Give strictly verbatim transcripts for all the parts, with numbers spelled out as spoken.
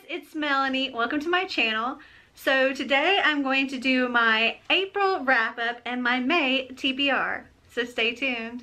it's Melanie. Welcome to my channel. So today I'm going to do my April wrap-up and my May T B R. So stay tuned.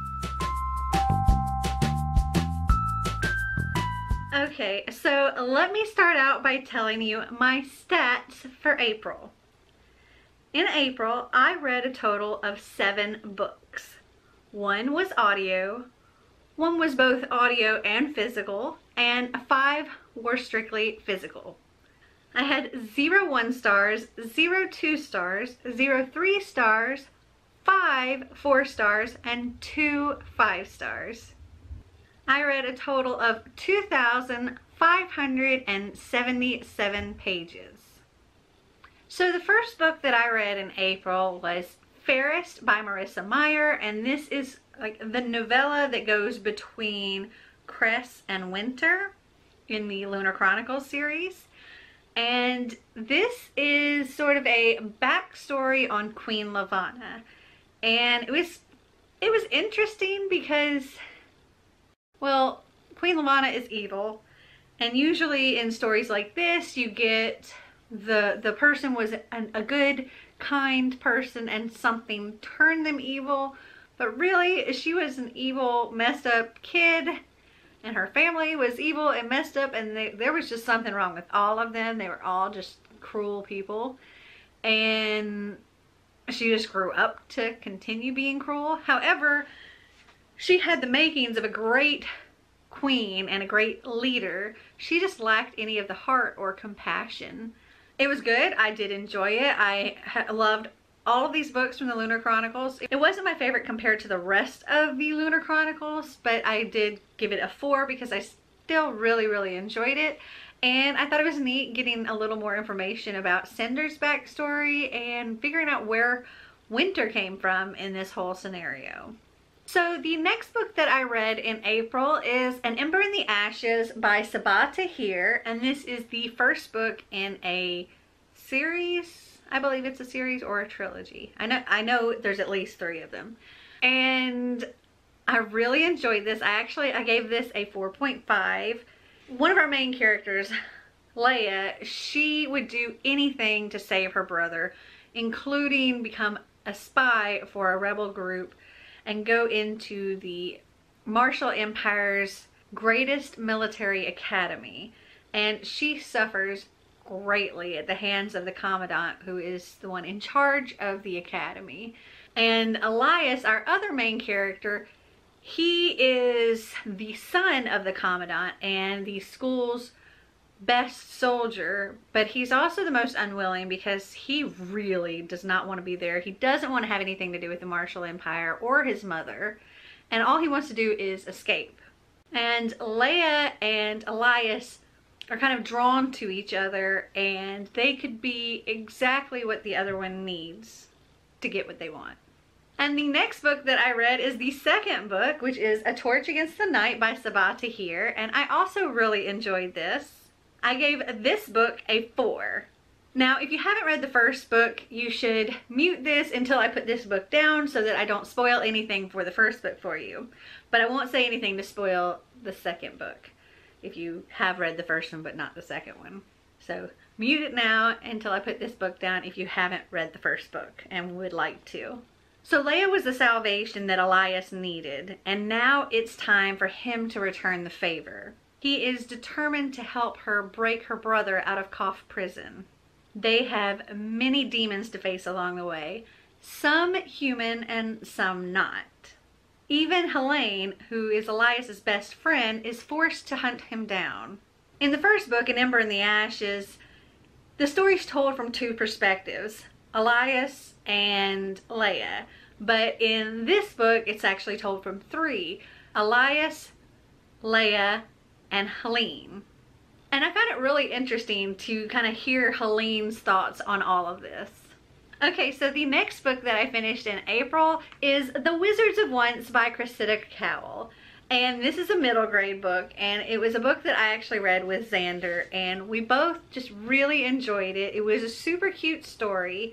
Okay, so let me start out by telling you my stats for April. In April, I read a total of seven books. One was audio, one was both audio and physical, and five were strictly physical. I had zero one stars, zero two stars, zero three stars, five four stars, and two five stars. I read a total of two thousand five hundred seventy-seven pages. So the first book that I read in April was Fairest by Marissa Meyer, and this is like the novella that goes between Cress and Winter in the Lunar Chronicles series. And this is sort of a backstory on Queen Lavanna. And it was it was interesting because, well, Queen Lavanna is evil, and usually in stories like this you get the the person was an, a good, kind person and something turned them evil, but really she was an evil, messed up kid, and her family was evil and messed up, and they, there was just something wrong with all of them. They were all just cruel people, and she just grew up to continue being cruel. However, she had the makings of a great queen and a great leader. She just lacked any of the heart or compassion. It was good. I did enjoy it. I loved all of these books from the Lunar Chronicles. It wasn't my favorite compared to the rest of the Lunar Chronicles, but I did give it a four because I still really, really enjoyed it. And I thought it was neat getting a little more information about Cinder's backstory and figuring out where Winter came from in this whole scenario. So the next book that I read in April is An Ember in the Ashes by Sabaa Tahir, and this is the first book in a series. I believe it's a series or a trilogy. I know I know there's at least three of them. And I really enjoyed this. I actually I gave this a four point five. One of our main characters, Leia, she would do anything to save her brother, including become a spy for a rebel group and go into the Marshall Empire's greatest military academy. And she suffers greatly at the hands of the commandant, who is the one in charge of the academy. And Elias, our other main character, he is the son of the commandant and the school's best soldier, but he's also the most unwilling because he really does not want to be there. He doesn't want to have anything to do with the Marshall Empire or his mother, and all he wants to do is escape. And Leia and Elias are kind of drawn to each other, and they could be exactly what the other one needs to get what they want. And the next book that I read is the second book, which is A Torch Against the Night by Sabaa Tahir, and I also really enjoyed this. I gave this book a four. Now, if you haven't read the first book, you should mute this until I put this book down so that I don't spoil anything for the first book for you. But I won't say anything to spoil the second book if you have read the first one but not the second one. So mute it now until I put this book down if you haven't read the first book and would like to. So Leia was the salvation that Elias needed, and now it's time for him to return the favor. He is determined to help her break her brother out of Kof prison. They have many demons to face along the way, some human and some not. Even Helene, who is Elias's best friend, is forced to hunt him down. In the first book, An Ember in the Ashes, the story's told from two perspectives, Elias and Leia. But in this book, it's actually told from three, Elias, Leia, and Helene. And I found it really interesting to kind of hear Helene's thoughts on all of this. Okay, so the next book that I finished in April is The Wizards of Once by Cressida Cowell. And this is a middle grade book, and it was a book that I actually read with Xander, and we both just really enjoyed it. It was a super cute story,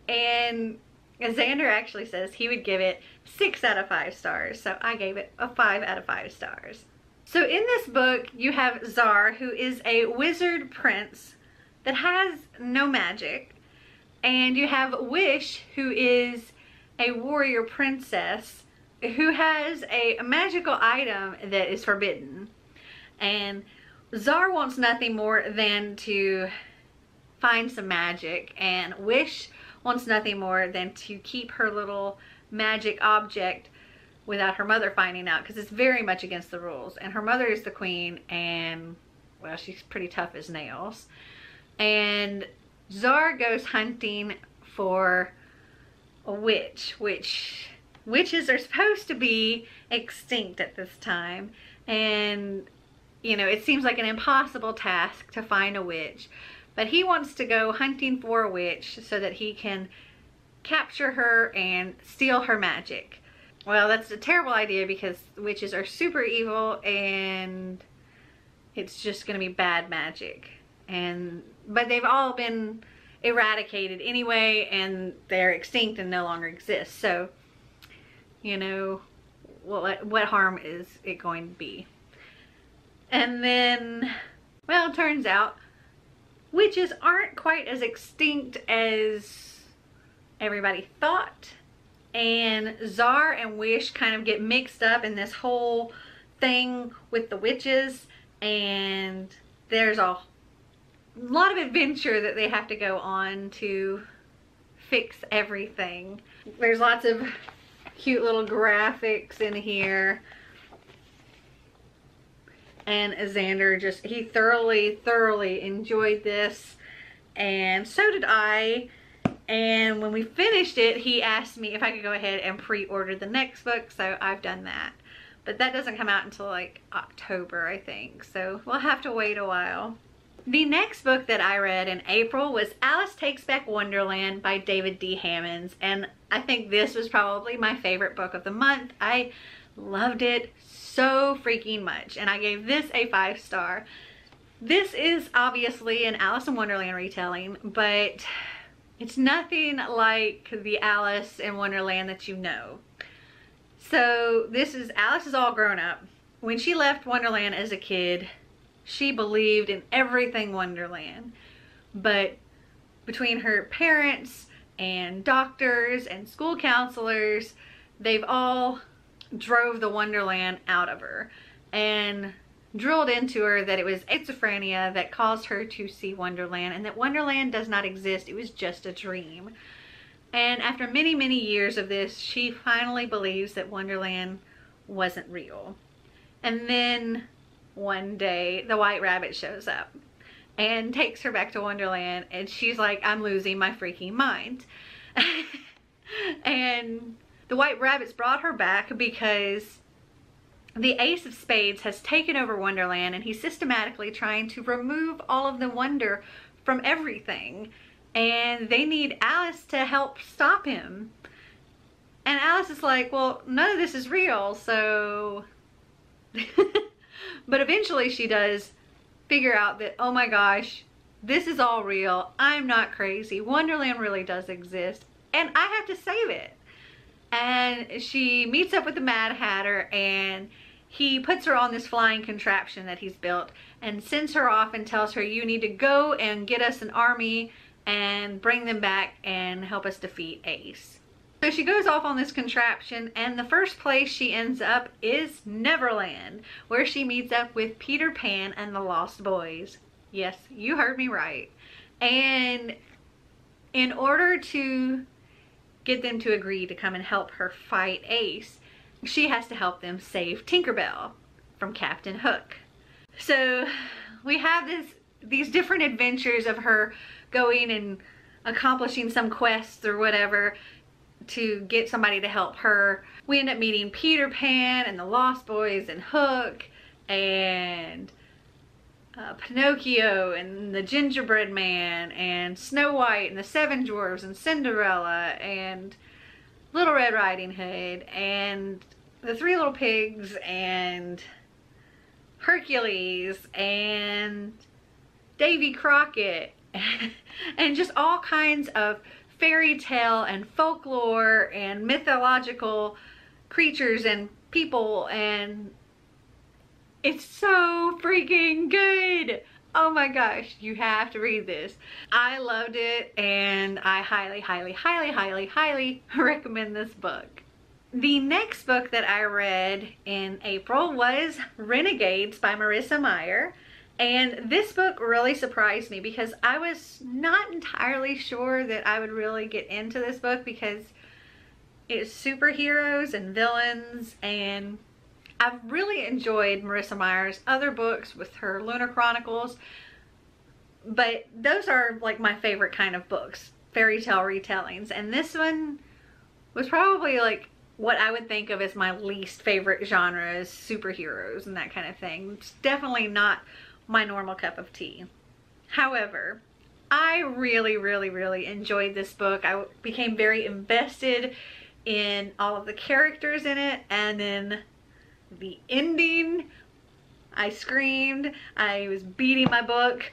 and Xander actually says he would give it six out of five stars, so I gave it a five out of five stars. So in this book, you have Czar, who is a wizard prince that has no magic. And you have Wish, who is a warrior princess who has a magical item that is forbidden. And Czar wants nothing more than to find some magic, and Wish wants nothing more than to keep her little magic object without her mother finding out, because it's very much against the rules. And her mother is the queen, and well, she's pretty tough as nails. And Czar goes hunting for a witch, which witches are supposed to be extinct at this time. And, you know, it seems like an impossible task to find a witch. But he wants to go hunting for a witch so that he can capture her and steal her magic. Well, that's a terrible idea because witches are super evil and it's just going to be bad magic. And but they've all been eradicated anyway, and they're extinct and no longer exist. So, you know, what what harm is it going to be? And then, well, it turns out witches aren't quite as extinct as everybody thought. And Czar and Wish kind of get mixed up in this whole thing with the witches, and there's a lot of adventure that they have to go on to fix everything. There's lots of cute little graphics in here. And Xander just, he thoroughly, thoroughly enjoyed this. And so did I. And when we finished it, he asked me if I could go ahead and pre-order the next book. So I've done that. But that doesn't come out until like October, I think. So we'll have to wait a while. The next book that I read in April was Alice Takes Back Wonderland by David D. Hammons. And I think this was probably my favorite book of the month. I loved it so freaking much. And I gave this a five star. This is obviously an Alice in Wonderland retelling, but it's nothing like the Alice in Wonderland that you know. So this is, Alice is all grown up. When she left Wonderland as a kid, she believed in everything Wonderland. But between her parents and doctors and school counselors, they've all drove the Wonderland out of her and drilled into her that it was schizophrenia that caused her to see Wonderland, and that Wonderland does not exist. It was just a dream. And after many, many years of this, she finally believes that Wonderland wasn't real. And then one day, the White Rabbit shows up and takes her back to Wonderland, and she's like, I'm losing my freaking mind. And the White Rabbits brought her back because the Ace of Spades has taken over Wonderland, and he's systematically trying to remove all of the wonder from everything. And they need Alice to help stop him. And Alice is like, well, none of this is real, so... But eventually she does figure out that, oh my gosh, this is all real. I'm not crazy. Wonderland really does exist, and I have to save it. And she meets up with the Mad Hatter, and he puts her on this flying contraption that he's built and sends her off and tells her, you need to go and get us an army and bring them back and help us defeat Ace. So she goes off on this contraption, and the first place she ends up is Neverland, where she meets up with Peter Pan and the Lost Boys. Yes, you heard me right. And in order to get them to agree to come and help her fight Ace, she has to help them save Tinkerbell from Captain Hook. So we have this these different adventures of her going and accomplishing some quests or whatever to get somebody to help her. We end up meeting Peter Pan and the Lost Boys and Hook and uh, Pinocchio and the Gingerbread Man and Snow White and the Seven Dwarfs and Cinderella and Little Red Riding Hood and the Three Little Pigs and Hercules and Davy Crockett and just all kinds of fairy tale and folklore and mythological creatures and people, and It's so freaking good. Oh my gosh, you have to read this. I loved it and I highly, highly, highly, highly, highly recommend this book. The next book that I read in April was Renegades by Marissa Meyer. And this book really surprised me because I was not entirely sure that I would really get into this book because it's superheroes and villains, and I've really enjoyed Marissa Meyer's other books with her Lunar Chronicles, but those are like my favorite kind of books, fairy tale retellings, and this one was probably like what I would think of as my least favorite genre, is superheroes and that kind of thing. It's definitely not my normal cup of tea. However, I really, really, really enjoyed this book. I became very invested in all of the characters in it, and then the ending, I screamed. I was beating my book.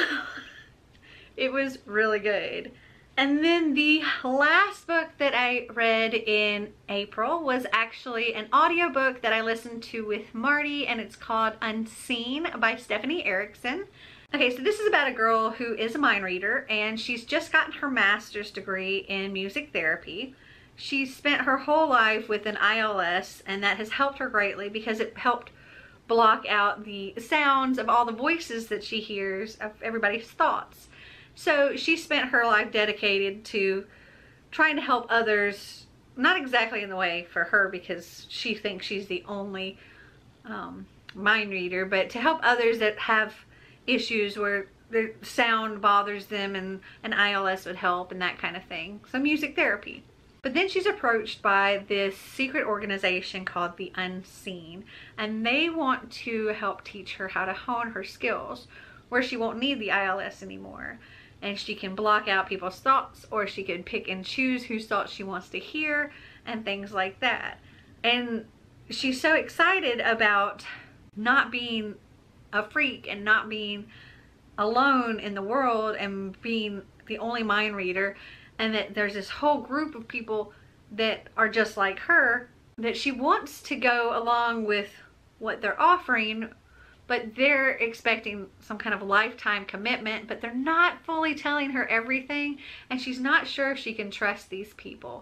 It was really good. And then the last book that I read in April was actually an audiobook that I listened to with Marty, and it's called Unseen by Stephanie Erickson. Okay, so this is about a girl who is a mind reader, and she's just gotten her master's degree in music therapy. She spent her whole life with an I L S, and that has helped her greatly because it helped block out the sounds of all the voices that she hears of everybody's thoughts. So she spent her life dedicated to trying to help others, not exactly in the way for her because she thinks she's the only um, mind reader, but to help others that have issues where the sound bothers them, and an I L S would help and that kind of thing. So music therapy. But then she's approached by this secret organization called The Unseen, and they want to help teach her how to hone her skills where she won't need the I L S anymore. And she can block out people's thoughts, or she can pick and choose whose thoughts she wants to hear and things like that. And she's so excited about not being a freak and not being alone in the world and being the only mind reader, and that there's this whole group of people that are just like her, that she wants to go along with what they're offering, but they're expecting some kind of lifetime commitment, but they're not fully telling her everything, and she's not sure if she can trust these people.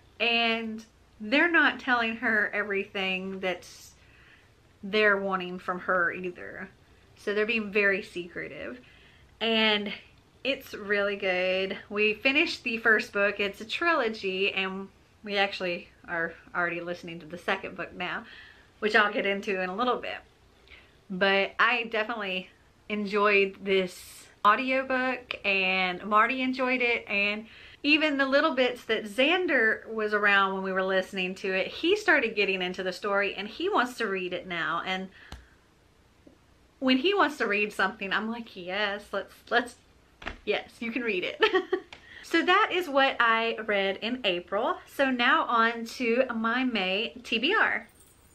And they're not telling her everything that's they're wanting from her either. So they're being very secretive. And it's really good. We finished the first book. It's a trilogy, and we actually are already listening to the second book now, which I'll get into in a little bit. But I definitely enjoyed this audiobook, and Marty enjoyed it, and even the little bits that Xander was around when we were listening to it, he started getting into the story and he wants to read it now. And when he wants to read something, I'm like, yes, let's, let's, yes, you can read it. So that is what I read in April. So now on to my May T B R.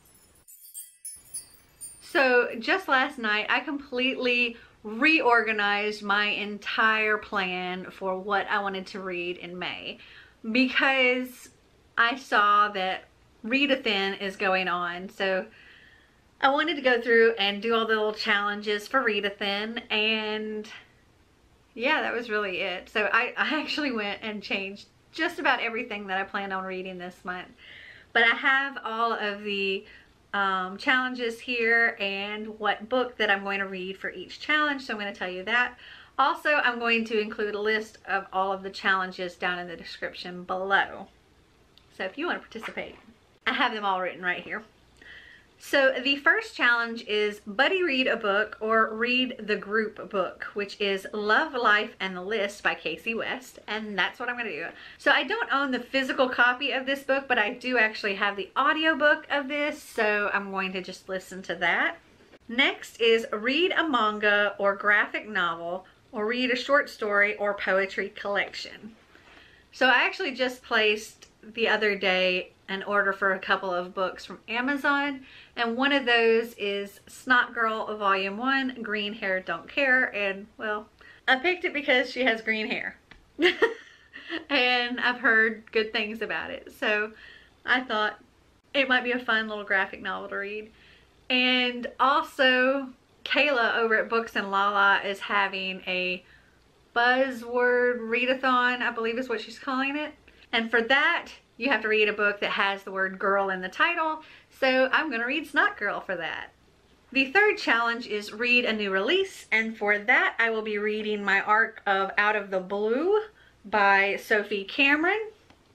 So just last night, I completely reorganized my entire plan for what I wanted to read in May, because I saw that Read-a-Thon is going on. So I wanted to go through and do all the little challenges for Read-a-Thon, and yeah, that was really it. So I, I actually went and changed just about everything that I planned on reading this month. But I have all of the Um, challenges here and what book that I'm going to read for each challenge, so I'm going to tell you that. Also, I'm going to include a list of all of the challenges down in the description below, so if you want to participate. I have them all written right here. So the first challenge is buddy read a book or read the group book, which is Love, Life, and the List by Casey West, and that's what I'm going to do. So I don't own the physical copy of this book, but I do actually have the audiobook of this, so I'm going to just listen to that. Next is read a manga or graphic novel, or read a short story or poetry collection. So I actually just placed the other day an order for a couple of books from Amazon, and one of those is Snot Girl Volume one, Green Hair Don't Care, and well, I picked it because she has green hair. And I've heard good things about it, so I thought it might be a fun little graphic novel to read. And also, Kayla over at Books and Lala is having a buzzword readathon, I believe is what she's calling it. And for that, you have to read a book that has the word girl in the title. So I'm going to read Snot Girl for that. The third challenge is read a new release. And for that, I will be reading my arc of Out of the Blue by Sophie Cameron.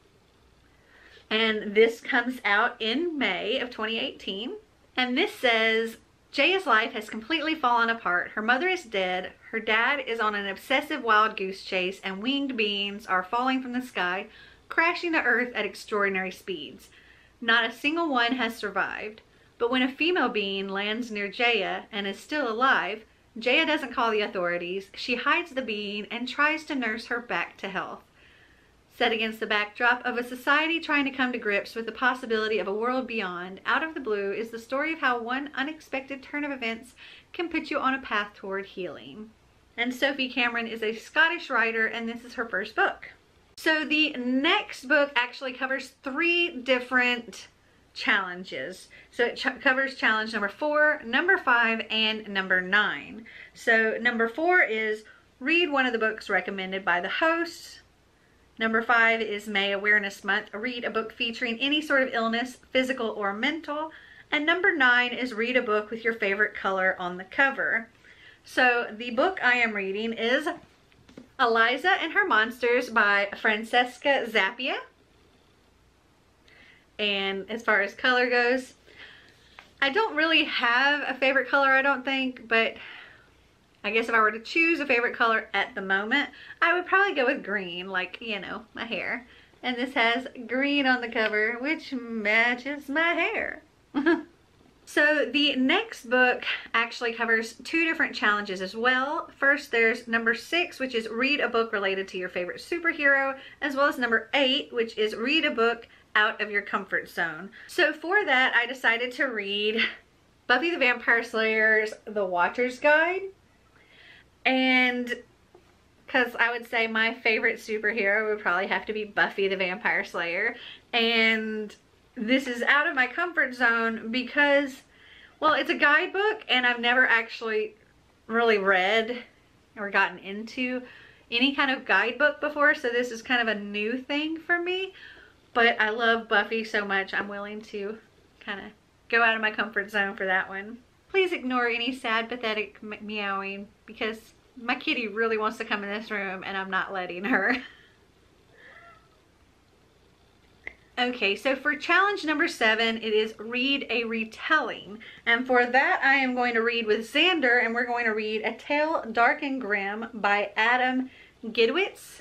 And this comes out in May of twenty eighteen. And this says, Jaya's life has completely fallen apart. Her mother is dead. Her dad is on an obsessive wild goose chase, and winged beings are falling from the sky, crashing to earth at extraordinary speeds. Not a single one has survived. But when a female being lands near Jaya and is still alive, Jaya doesn't call the authorities. She hides the being and tries to nurse her back to health. Set against the backdrop of a society trying to come to grips with the possibility of a world beyond, Out of the Blue is the story of how one unexpected turn of events can put you on a path toward healing. And Sophie Cameron is a Scottish writer, and this is her first book. So the next book actually covers three different challenges. So it ch covers challenge number four, number five, and number nine. So number four is read one of the books recommended by the host. Number five is May Awareness Month. Read a book featuring any sort of illness, physical or mental. And number nine is read a book with your favorite color on the cover. So the book I am reading is Eliza and Her Monsters by Francesca Zappia. And as far as color goes, I don't really have a favorite color, I don't think, but I guess if I were to choose a favorite color at the moment, I would probably go with green, like, you know, my hair. And this has green on the cover, which matches my hair. So the next book actually covers two different challenges as well. First, there's number six, which is read a book related to your favorite superhero, as well as number eight, which is read a book out of your comfort zone. So for that, I decided to read Buffy the Vampire Slayer's The Watcher's Guide. And because I would say my favorite superhero would probably have to be Buffy the Vampire Slayer. And this is out of my comfort zone because, well, it's a guidebook and I've never actually really read or gotten into any kind of guidebook before. So this is kind of a new thing for me. But I love Buffy so much, I'm willing to kind of go out of my comfort zone for that one. Please ignore any sad, pathetic meowing because my kitty really wants to come in this room and I'm not letting her. Okay, so for challenge number seven, it is read a retelling. And for that, I am going to read with Xander, and we're going to read A Tale Dark and Grim by Adam Gidwitz.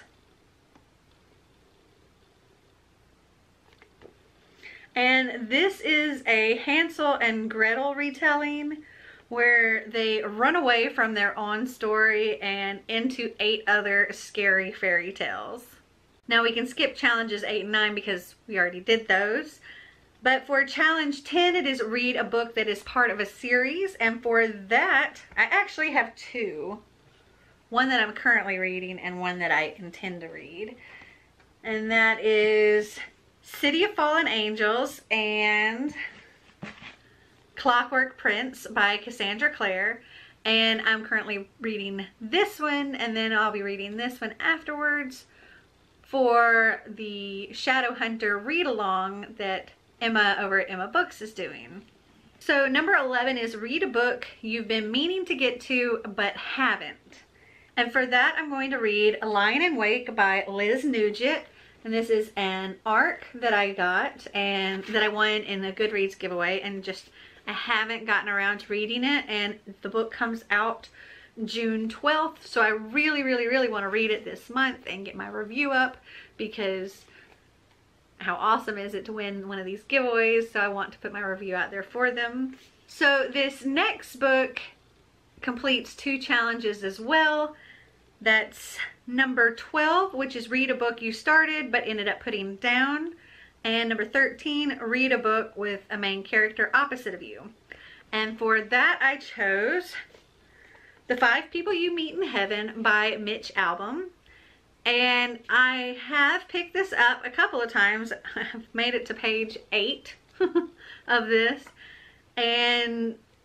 And this is a Hansel and Gretel retelling where they run away from their own story and into eight other scary fairy tales. Now we can skip challenges eight and nine because we already did those. But for challenge ten, it is read a book that is part of a series. And for that, I actually have two. One that I'm currently reading and one that I intend to read. And that is City of Fallen Angels and Clockwork Prince by Cassandra Clare. And I'm currently reading this one, and then I'll be reading this one afterwards for the Shadowhunter read-along that Emma over at Emma Books is doing. So number eleven is read a book you've been meaning to get to but haven't. And for that, I'm going to read Lying in Wake by Liz Nugent. And this is an arc that I got and that I won in a Goodreads giveaway, and just I haven't gotten around to reading it, and the book comes out June twelfth, so I really really really want to read it this month and get my review up, because how awesome is it to win one of these giveaways. So I want to put my review out there for them. So this next book completes two challenges as well. That's number twelve, which is read a book you started but ended up putting down, and number thirteen, read a book with a main character opposite of you. And for that, I chose The Five People You Meet in Heaven by Mitch Albom. And I have picked this up a couple of times. I've made it to page eight of this. And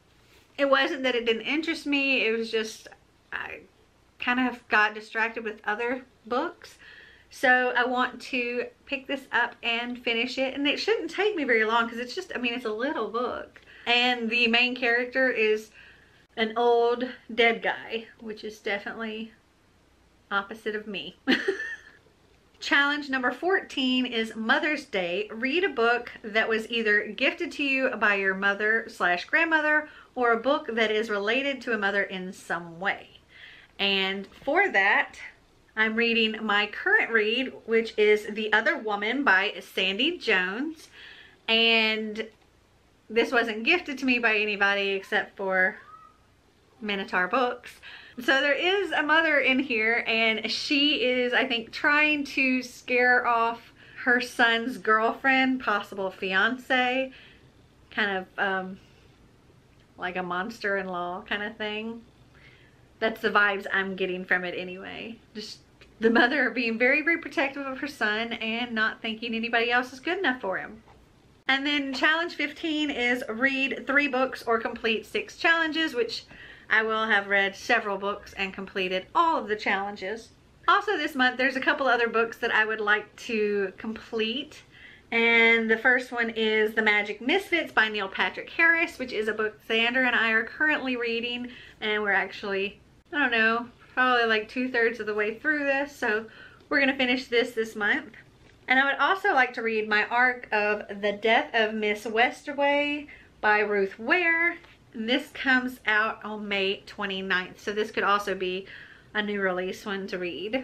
it wasn't that it didn't interest me, it was just I kind of got distracted with other books. So I want to pick this up and finish it, and it shouldn't take me very long because it's just, I mean, it's a little book. And the main character is an old dead guy, which is definitely opposite of me. Challenge number fourteen is Mother's Day. Read a book that was either gifted to you by your mother slash grandmother or a book that is related to a mother in some way. And for that, I'm reading my current read, which is The Other Woman by Sandy Jones. And this wasn't gifted to me by anybody except for Minotaur Books. So there is a mother in here, and she is, I think, trying to scare off her son's girlfriend, possible fiance, kind of um, like a monster-in-law kind of thing. That's the vibes I'm getting from it anyway. Just the mother being very, very protective of her son and not thinking anybody else is good enough for him. And then challenge fifteen is read three books or complete six challenges, which I will have read several books and completed all of the challenges. Also this month, there's a couple other books that I would like to complete. And the first one is The Magic Misfits by Neil Patrick Harris, which is a book Xander and I are currently reading. And we're actually, I don't know, probably like two-thirds of the way through this. So we're going to finish this this month. And I would also like to read my arc of The Death of Miss Westerway by Ruth Ware. And this comes out on May twenty-ninth, so this could also be a new release one to read.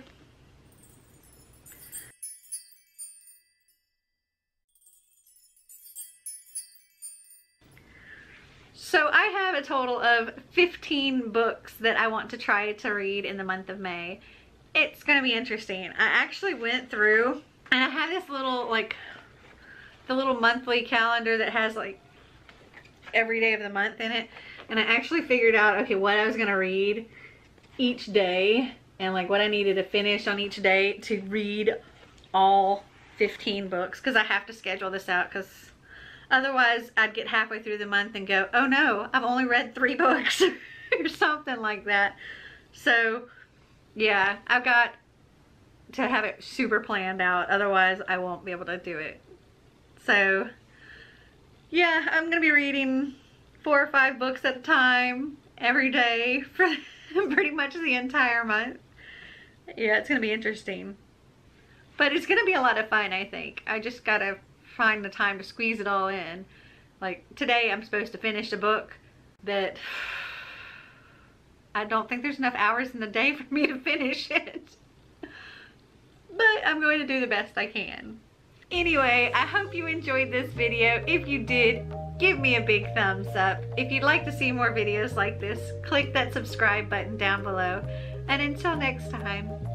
So I have a total of fifteen books that I want to try to read in the month of May. It's going to be interesting. I actually went through, and I have this little, like, the little monthly calendar that has, like, every day of the month in it, and I actually figured out, okay, what I was gonna read each day and like what I needed to finish on each day to read all fifteen books, because I have to schedule this out, because otherwise I'd get halfway through the month and go, oh no, I've only read three books or something like that. So yeah, I've got to have it super planned out, otherwise I won't be able to do it. So yeah, I'm gonna be reading four or five books at a time every day for pretty much the entire month. Yeah, it's gonna be interesting. But it's gonna be a lot of fun, I think. I just gotta find the time to squeeze it all in. Like today I'm supposed to finish a book that I don't think there's enough hours in the day for me to finish it. But I'm going to do the best I can. Anyway, I hope you enjoyed this video. If you did, give me a big thumbs up. If you'd like to see more videos like this, click that subscribe button down below. And until next time,